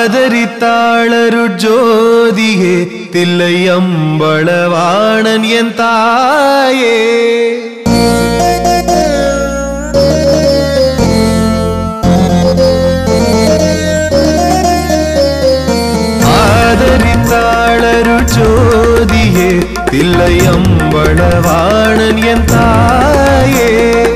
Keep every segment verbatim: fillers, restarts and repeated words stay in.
ஆதரித்தாளருட்ஜோதியே தில்லையம்பளவாணன் என் தாயே ஆதரித்தாளருட்ஜோதியே தில்லையம்பளவாணன் என் தாயே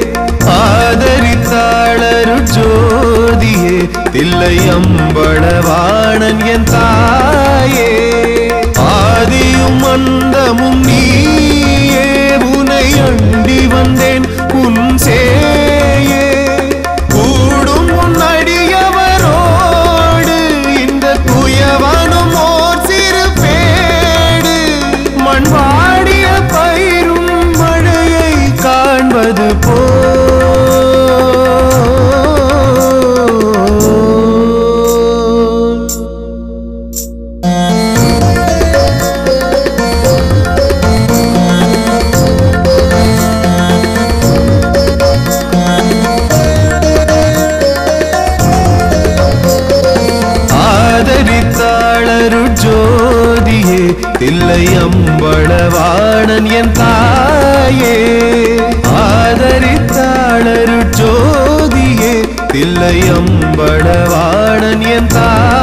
ஆதரித்தாளருட்ஜோதியே தில்லையம்பளவாணன் என் தாயே ஆதியும் அந்தமும் நீயே உனை அண்டி வந்தேன் உன் சேயே கூடும் உன் அடியவரோடு இந்த குயவனும் ஓர் சிறு பேடு மண் வாடிய பயிரும் மழையை காண்பது போ ஆதரித்தாளருட்ஜோதியே தில்லையம்பளவாணன் என் தாயே ஆதரித்தாளருட்ஜோதியே தில்லையம்பளவாணன் என் தாயே